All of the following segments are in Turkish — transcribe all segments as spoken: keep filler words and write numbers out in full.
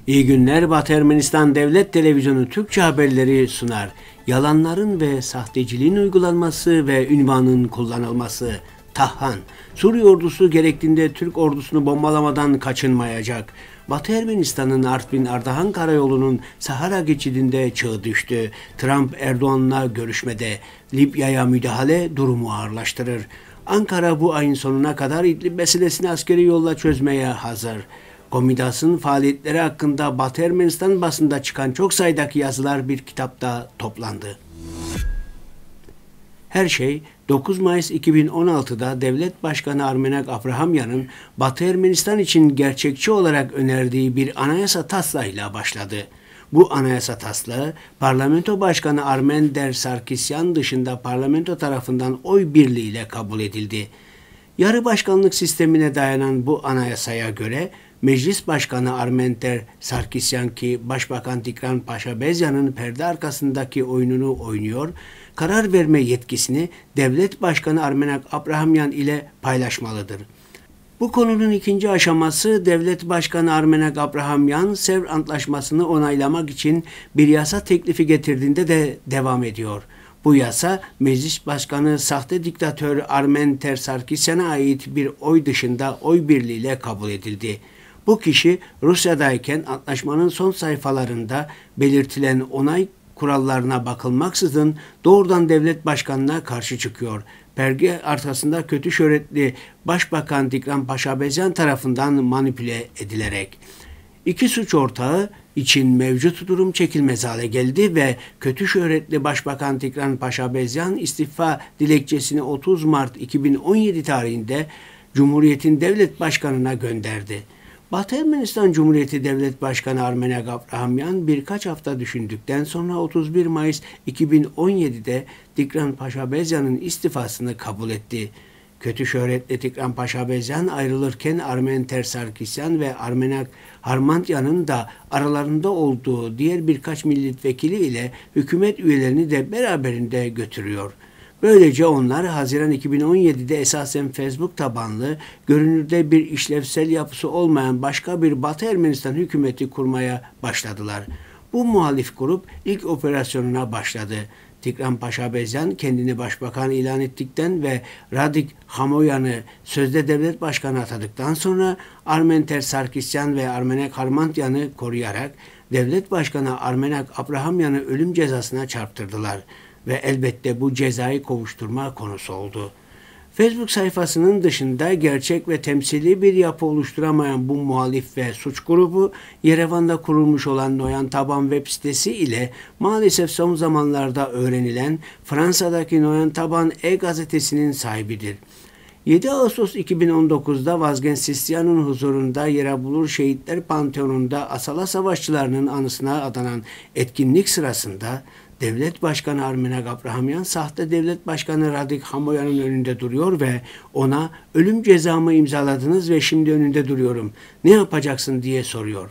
İyi günler. Batı Ermenistan Devlet Televizyonu Türkçe haberleri sunar. Yalanların ve sahteciliğin uygulanması ve ünvanın kullanılması. Tahhan, Suriye ordusu gerektiğinde Türk ordusunu bombalamadan kaçınmayacak. Batı Ermenistan'ın Artvin-Ardahan karayolunun Sahara geçidinde çığ düştü. Trump Erdoğan'la görüşmede. Libya'ya müdahale durumu ağırlaştırır. Ankara bu ayın sonuna kadar İdlib meselesini askeri yolla çözmeye hazır. Komidas'ın faaliyetleri hakkında Batı Ermenistan basında çıkan çok sayıdaki yazılar bir kitapta toplandı. Her şey dokuz Mayıs iki bin on altıda Devlet Başkanı Armenak Abrahamyan'ın Batı Ermenistan için gerçekçi olarak önerdiği bir anayasa taslağıyla başladı. Bu anayasa taslağı Parlamento Başkanı Armender Sarkisyan dışında parlamento tarafından oy birliğiyle kabul edildi. Yarı başkanlık sistemine dayanan bu anayasaya göre Meclis Başkanı Armender Sarkisyan ki Başbakan Tigran Paşabezyan'ın perde arkasındaki oyununu oynuyor, karar verme yetkisini Devlet Başkanı Armenak Abrahamyan ile paylaşmalıdır. Bu konunun ikinci aşaması Devlet Başkanı Armenak Abrahamyan Sevr Antlaşması'nı onaylamak için bir yasa teklifi getirdiğinde de devam ediyor. Bu yasa Meclis Başkanı sahte diktatör Armender Sarkisyan'a ait bir oy dışında oy birliğiyle kabul edildi. Bu kişi Rusya'dayken antlaşmanın son sayfalarında belirtilen onay kurallarına bakılmaksızın doğrudan devlet başkanına karşı çıkıyor. Perde arkasında kötü şöhretli Başbakan Tigran Paşabezyan tarafından manipüle edilerek. İki suç ortağı için mevcut durum çekilmez hale geldi ve kötü şöhretli Başbakan Tigran Paşabezyan istifa dilekçesini otuz Mart iki bin on yedi tarihinde Cumhuriyet'in devlet başkanına gönderdi. Batı Ermenistan Cumhuriyeti Devlet Başkanı Armenak Abrahamyan birkaç hafta düşündükten sonra otuz bir Mayıs iki bin on yedi'de Tigran Paşabezyan'ın istifasını kabul etti. Kötü şöhretli Tigran Paşabezyan ayrılırken Armender Sarkisyan ve Armenak Harmantyan'ın da aralarında olduğu diğer birkaç milletvekili ile hükümet üyelerini de beraberinde götürüyor. Böylece onlar Haziran iki bin on yedi'de esasen Facebook tabanlı, görünürde bir işlevsel yapısı olmayan başka bir Batı Ermenistan hükümeti kurmaya başladılar. Bu muhalif grup ilk operasyonuna başladı. Tigran Paşabezyan kendini başbakan ilan ettikten ve Radik Hamoyan'ı sözde devlet başkanı atadıktan sonra Armender Sarkisyan ve Armenak Harmantyan'ı koruyarak devlet başkanı Armenak Abrahamyan'ı ölüm cezasına çarptırdılar. Ve elbette bu cezayı kovuşturma konusu oldu. Facebook sayfasının dışında gerçek ve temsili bir yapı oluşturamayan bu muhalif ve suç grubu, Yerevan'da kurulmuş olan Noyan Taban web sitesi ile maalesef son zamanlarda öğrenilen Fransa'daki Noyan Taban e-gazetesinin sahibidir. yedi Ağustos iki bin on dokuz'da Vazgen Sisyan'ın huzurunda Yerebulur Şehitler Panteonu'nda Asala Savaşçılarının anısına adanan etkinlik sırasında Devlet Başkanı Armenak Abrahamyan sahte Devlet Başkanı Radik Hamoyan'ın önünde duruyor ve ona ölüm cezamı imzaladınız ve şimdi önünde duruyorum. Ne yapacaksın diye soruyor.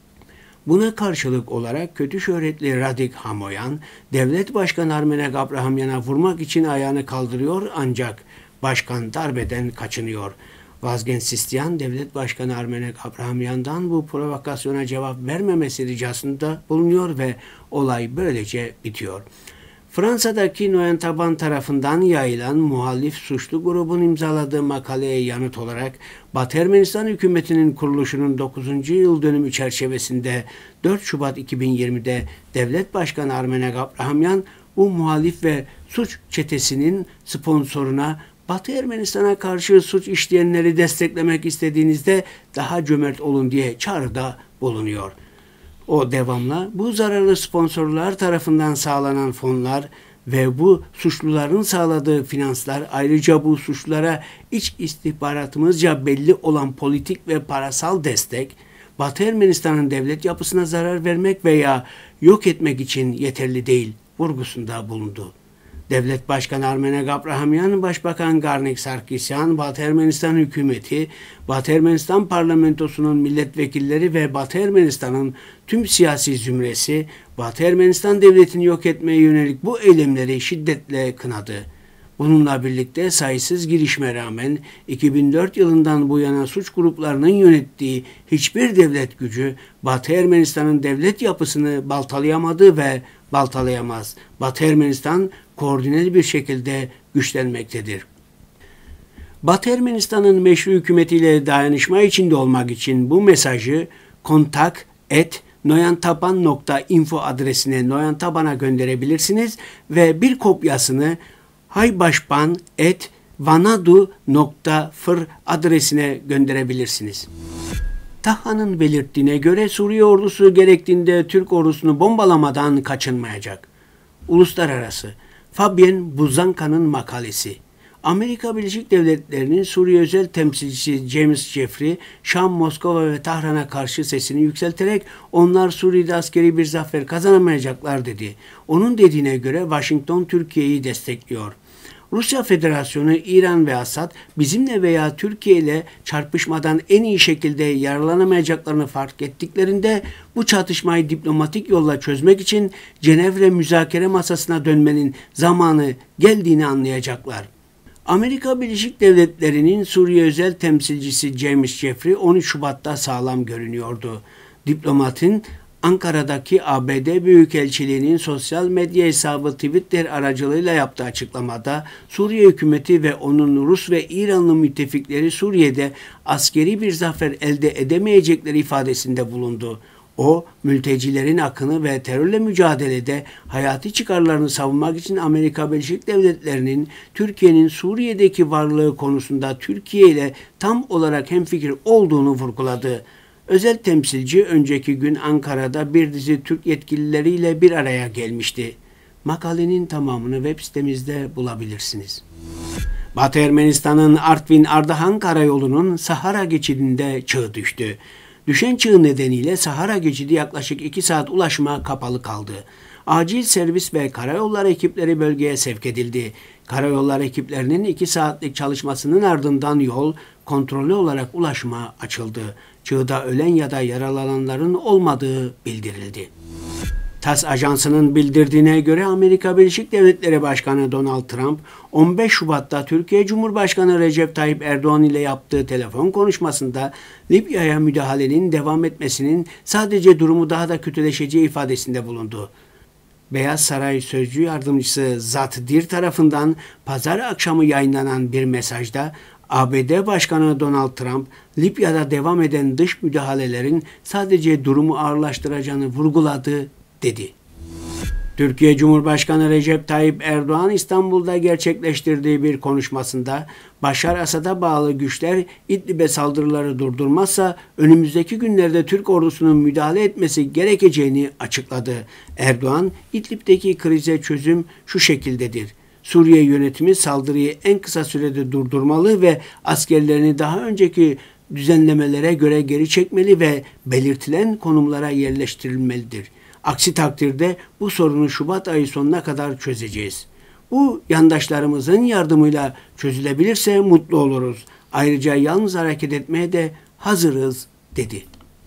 Buna karşılık olarak kötü şöhretli Radik Hamoyan, Devlet Başkanı Armenak Abrahamyan'a vurmak için ayağını kaldırıyor ancak başkan darbeden kaçınıyor. Vazgen Sisyan, Devlet Başkanı Armenak Abrahamyan'dan bu provokasyona cevap vermemesi ricasında bulunuyor ve olay böylece bitiyor. Fransa'daki Noyan Taban tarafından yayılan muhalif suçlu grubun imzaladığı makaleye yanıt olarak Batı Ermenistan hükümetinin kuruluşunun dokuzuncu yıl dönümü çerçevesinde dört Şubat iki bin yirmi'de Devlet Başkanı Armenak Abrahamyan bu muhalif ve suç çetesinin sponsoruna Batı Ermenistan'a karşı suç işleyenleri desteklemek istediğinizde daha cömert olun diye çağrıda bulunuyor. O devamla bu zararlı sponsorlar tarafından sağlanan fonlar ve bu suçluların sağladığı finanslar ayrıca bu suçlulara iç istihbaratımızca belli olan politik ve parasal destek Batı Ermenistan'ın devlet yapısına zarar vermek veya yok etmek için yeterli değil vurgusunda bulundu. Devlet Başkanı Armenak Abrahamyan, Başbakan Garnik Sarkisyan, Batı Ermenistan hükümeti, Batı Ermenistan parlamentosunun milletvekilleri ve Batı Ermenistan'ın tüm siyasi zümresi, Batı Ermenistan devletini yok etmeye yönelik bu eylemleri şiddetle kınadı. Bununla birlikte sayısız girişime rağmen iki bin dört yılından bu yana suç gruplarının yönettiği hiçbir devlet gücü Batı Ermenistan'ın devlet yapısını baltalayamadı ve baltalayamaz. Batı Ermenistan koordineli bir şekilde güçlenmektedir. Batı Ermenistan'ın meşru hükümetiyle dayanışma içinde olmak için bu mesajı kontak et noyantaban nokta info adresine noyantaban'a gönderebilirsiniz ve bir kopyasını haybaşban et vanadu nokta fır adresine gönderebilirsiniz. Taha'nın belirttiğine göre Suriye ordusu gerektiğinde Türk ordusunu bombalamadan kaçınmayacak. Uluslararası Fabian Buzanka'nın makalesi. Amerika Birleşik Devletleri'nin Suriye özel temsilcisi James Jeffrey, Şam, Moskova ve Tahran'a karşı sesini yükselterek onlar Suriye'de askeri bir zafer kazanamayacaklar dedi. Onun dediğine göre Washington Türkiye'yi destekliyor. Rusya Federasyonu, İran ve Asad bizimle veya Türkiye ile çarpışmadan en iyi şekilde yararlanamayacaklarını fark ettiklerinde bu çatışmayı diplomatik yolla çözmek için Cenevre müzakere masasına dönmenin zamanı geldiğini anlayacaklar. Amerika Birleşik Devletleri'nin Suriye özel temsilcisi James Jeffrey on üç Şubat'ta sağlam görünüyordu. Diplomatın Ankara'daki A B D Büyükelçiliği'nin sosyal medya hesabı Twitter aracılığıyla yaptığı açıklamada Suriye hükümeti ve onun Rus ve İranlı müttefikleri Suriye'de askeri bir zafer elde edemeyecekleri ifadesinde bulundu. O, mültecilerin akını ve terörle mücadelede hayati çıkarlarını savunmak için Amerika Birleşik Devletleri'nin Türkiye'nin Suriye'deki varlığı konusunda Türkiye ile tam olarak hemfikir olduğunu vurguladı. Özel temsilci önceki gün Ankara'da bir dizi Türk yetkilileriyle bir araya gelmişti. Makalenin tamamını web sitemizde bulabilirsiniz. Batı Ermenistan'ın Artvin-Ardahan karayolunun Sahara geçidinde çığ düştü. Düşen çığ nedeniyle Sahara geçidi yaklaşık iki saat ulaşıma kapalı kaldı. Acil servis ve karayollar ekipleri bölgeye sevk edildi. Karayollar ekiplerinin iki saatlik çalışmasının ardından yol kontrollü olarak ulaşıma açıldı. Çığda ölen ya da yaralananların olmadığı bildirildi. TASS ajansının bildirdiğine göre Amerika Birleşik Devletleri Başkanı Donald Trump on beş Şubat'ta Türkiye Cumhurbaşkanı Recep Tayyip Erdoğan ile yaptığı telefon konuşmasında Libya'ya müdahalenin devam etmesinin sadece durumu daha da kötüleşeceği ifadesinde bulundu. Beyaz Saray Sözcü Yardımcısı Zat Dir tarafından pazar akşamı yayınlanan bir mesajda A B D Başkanı Donald Trump, Libya'da devam eden dış müdahalelerin sadece durumu ağırlaştıracağını vurguladı, dedi. Türkiye Cumhurbaşkanı Recep Tayyip Erdoğan İstanbul'da gerçekleştirdiği bir konuşmasında Başar Asad'a bağlı güçler İdlib'e saldırıları durdurmazsa önümüzdeki günlerde Türk ordusunun müdahale etmesi gerekeceğini açıkladı. Erdoğan, İdlib'deki krize çözüm şu şekildedir. Suriye yönetimi saldırıyı en kısa sürede durdurmalı ve askerlerini daha önceki düzenlemelere göre geri çekmeli ve belirtilen konumlara yerleştirilmelidir. Aksi takdirde bu sorunu Şubat ayı sonuna kadar çözeceğiz. Bu yandaşlarımızın yardımıyla çözülebilirse mutlu oluruz. Ayrıca yalnız hareket etmeye de hazırız, dedi.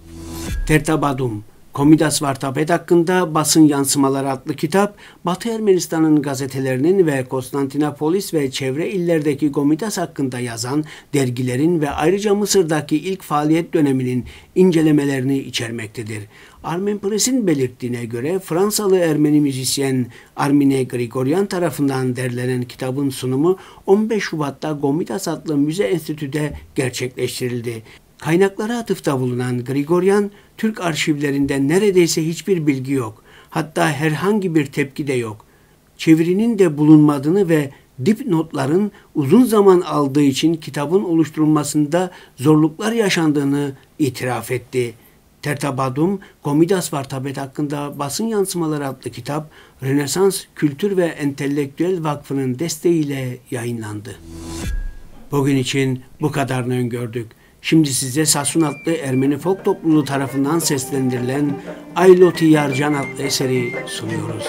Tertabadum, Komidas Vartabet hakkında basın yansımaları adlı kitap, Batı Ermenistan'ın gazetelerinin ve Konstantinopolis ve çevre illerdeki Komidas hakkında yazan dergilerin ve ayrıca Mısır'daki ilk faaliyet döneminin incelemelerini içermektedir. Armen Press'in belirttiğine göre Fransalı Ermeni müzisyen Armine Grigoryan tarafından derlenen kitabın sunumu on beş Şubat'ta Komidas adlı müze enstitüde gerçekleştirildi. Kaynaklara atıfta bulunan Grigoryan, Türk arşivlerinde neredeyse hiçbir bilgi yok. Hatta herhangi bir tepki de yok. Çevirinin de bulunmadığını ve dipnotların uzun zaman aldığı için kitabın oluşturulmasında zorluklar yaşandığını itiraf etti. Tertabadum, Komidas Vartabet hakkında basın yansımaları adlı kitap, Rönesans Kültür ve Entelektüel Vakfı'nın desteğiyle yayınlandı. Bugün için bu kadarını öngördük. Şimdi size Sasun adlı Ermeni folk topluluğu tarafından seslendirilen Ayloti Yarcan adlı eseri sunuyoruz.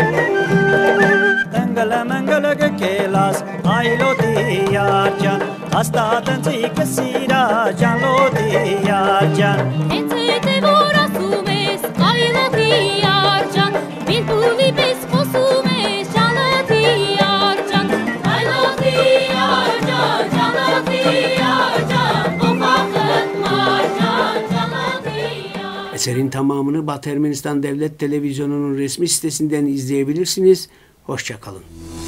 Mangala mangala ke kelas Ayloti Yarcan Hastadan çıkısıyla canlı diyar can. Ete vorasumes, ayla diyar can. Bir buvi bes kosumes, canlı diyar can. Ayla diyar can, canlı diyar can. O vakit marcan, canlı diyar. Eserin tamamını Batı Ermenistan Devlet Televizyonu'nun resmi sitesinden izleyebilirsiniz. Hoşça kalın.